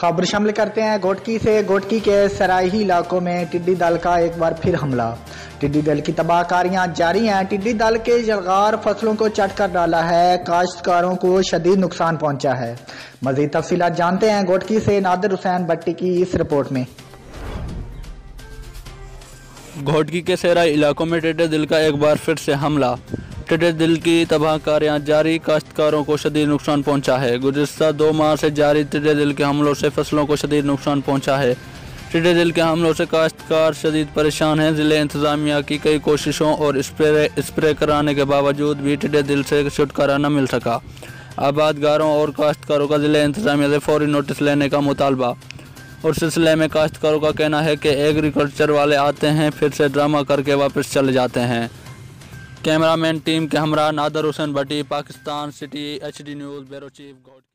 खबर शामिल करते हैं घोटकी से। घोटकी के सराही इलाकों में टिड्डी दल का एक बार फिर हमला। टिड्डी दल की तबाहकारियां जारी हैं। टिड्डी दल के जलगार फसलों को चट कर डाला है। काश्तकारों को शदीद नुकसान पहुंचा है। मजीद तफसीलात जानते हैं घोटकी से नादिर हुसैन भट्टी की इस रिपोर्ट में। घोटकी के सराही इलाकों में टिड्डी दल का एक बार फिर से हमला। टिड्डी दल की तबाहकारियां जारी, काश्तकारों को शदीद नुकसान पहुंचा है। गुज़िश्ता 2 माह से जारी टिड्डी दल के हमलों से फसलों को शदीद नुकसान पहुंचा है। टिड्डी दल के हमलों से काश्तकार शदीद परेशान हैं। ज़िले इंतज़ामिया की कई कोशिशों और स्प्रे कराने के बावजूद भी टिड्डी दल से छुटकारा न मिल सका। आबादगारों और काश्तकारों का ज़िले इंतज़ामिया से फौरी नोटिस लेने का मुतालबा। और सिलसिले में काश्तकारों का कहना है कि एग्रीकल्चर वाले आते हैं, फिर से ड्रामा करके वापस चले जाते हैं। कैमरामैन टीम के हमरा Nadir Hussain Bhatti, Pakistan city, HD news, bureau chief.